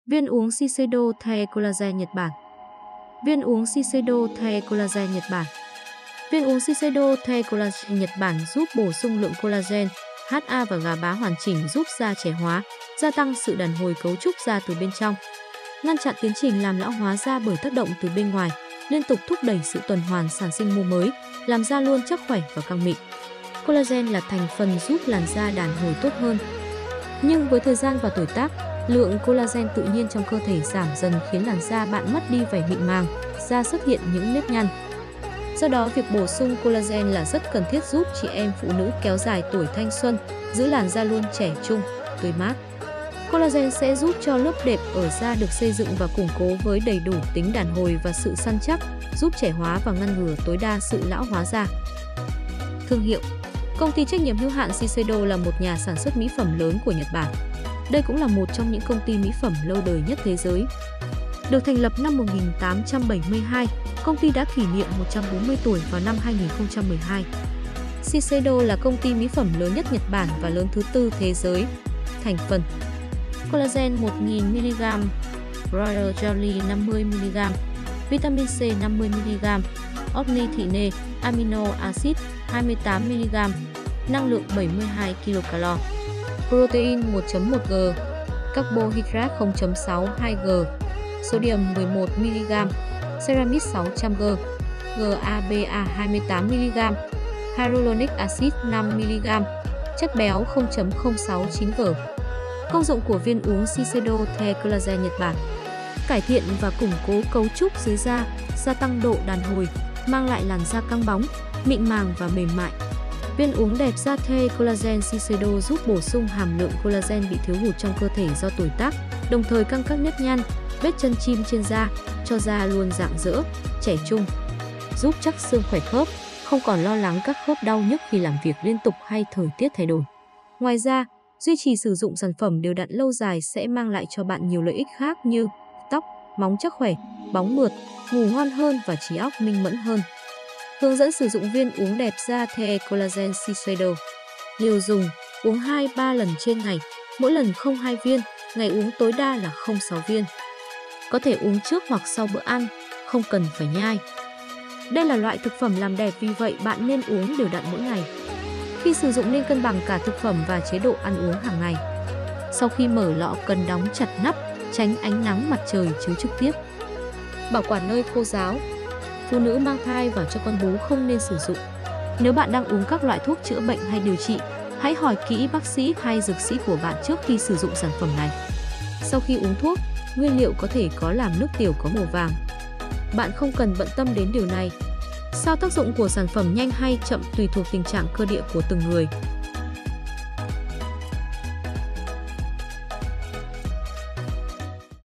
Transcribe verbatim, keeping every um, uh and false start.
Viên uống Shiseido The Collagen Nhật Bản. Viên uống Shiseido The Collagen Nhật Bản. Viên uống Shiseido The Collagen Nhật Bản giúp bổ sung lượng collagen, hát a và gà bá hoàn chỉnh, giúp da trẻ hóa, gia tăng sự đàn hồi cấu trúc da từ bên trong, ngăn chặn tiến trình làm lão hóa da bởi tác động từ bên ngoài, liên tục thúc đẩy sự tuần hoàn sản sinh mô mới, làm da luôn chắc khỏe và căng mịn. Collagen là thành phần giúp làn da đàn hồi tốt hơn. Nhưng với thời gian và tuổi tác, lượng collagen tự nhiên trong cơ thể giảm dần khiến làn da bạn mất đi vẻ mịn màng, da xuất hiện những nếp nhăn. Do đó, việc bổ sung collagen là rất cần thiết giúp chị em phụ nữ kéo dài tuổi thanh xuân, giữ làn da luôn trẻ trung, tươi mát. Collagen sẽ giúp cho lớp đẹp ở da được xây dựng và củng cố với đầy đủ tính đàn hồi và sự săn chắc, giúp trẻ hóa và ngăn ngừa tối đa sự lão hóa da. Thương hiệu: Công ty trách nhiệm hữu hạn Shiseido là một nhà sản xuất mỹ phẩm lớn của Nhật Bản. Đây cũng là một trong những công ty mỹ phẩm lâu đời nhất thế giới. Được thành lập năm một nghìn tám trăm bảy mươi hai, công ty đã kỷ niệm một trăm bốn mươi tuổi vào năm hai nghìn không trăm mười hai. Shiseido là công ty mỹ phẩm lớn nhất Nhật Bản và lớn thứ tư thế giới. Thành phần: collagen một nghìn mi-li-gam, royal jelly năm mươi mi-li-gam, vitamin C năm mươi mi-li-gam, ornithine, amino acid hai mươi tám mi-li-gam, năng lượng bảy mươi hai ki-lô-calo, protein một phẩy một gam, carbohydrate không phẩy sáu hai gam, sodium mười một mi-li-gam, ceramic sáu trăm gam, giê a bê a hai mươi tám mi-li-gam, hyaluronic acid năm mi-li-gam, chất béo không phẩy không sáu chín gam. Công dụng của viên uống Shiseido The Collagen Nhật Bản: cải thiện và củng cố cấu trúc dưới da, gia tăng độ đàn hồi, mang lại làn da căng bóng, mịn màng và mềm mại. Viên uống đẹp da The Collagen Shiseido giúp bổ sung hàm lượng collagen bị thiếu hụt trong cơ thể do tuổi tác, đồng thời căng các nếp nhăn, vết chân chim trên da, cho da luôn rạng rỡ, trẻ trung, giúp chắc xương khỏe khớp, không còn lo lắng các khớp đau nhức khi làm việc liên tục hay thời tiết thay đổi. Ngoài ra, duy trì sử dụng sản phẩm đều đặn lâu dài sẽ mang lại cho bạn nhiều lợi ích khác như tóc, móng chắc khỏe, bóng mượt, ngủ ngon hơn và trí óc minh mẫn hơn. Hướng dẫn sử dụng viên uống đẹp da The Collagen Shiseido. Liều dùng: uống hai đến ba lần trên ngày, mỗi lần không hai viên, ngày uống tối đa là không sáu viên. Có thể uống trước hoặc sau bữa ăn, không cần phải nhai. Đây là loại thực phẩm làm đẹp, vì vậy bạn nên uống đều đặn mỗi ngày. Khi sử dụng nên cân bằng cả thực phẩm và chế độ ăn uống hàng ngày. Sau khi mở lọ cần đóng chặt nắp, tránh ánh nắng mặt trời chiếu trực tiếp. Bảo quản nơi khô ráo. Phụ nữ mang thai và cho con bú không nên sử dụng. Nếu bạn đang uống các loại thuốc chữa bệnh hay điều trị, hãy hỏi kỹ bác sĩ hay dược sĩ của bạn trước khi sử dụng sản phẩm này. Sau khi uống thuốc, nguyên liệu có thể có làm nước tiểu có màu vàng. Bạn không cần bận tâm đến điều này. Sao tác dụng của sản phẩm nhanh hay chậm tùy thuộc tình trạng cơ địa của từng người.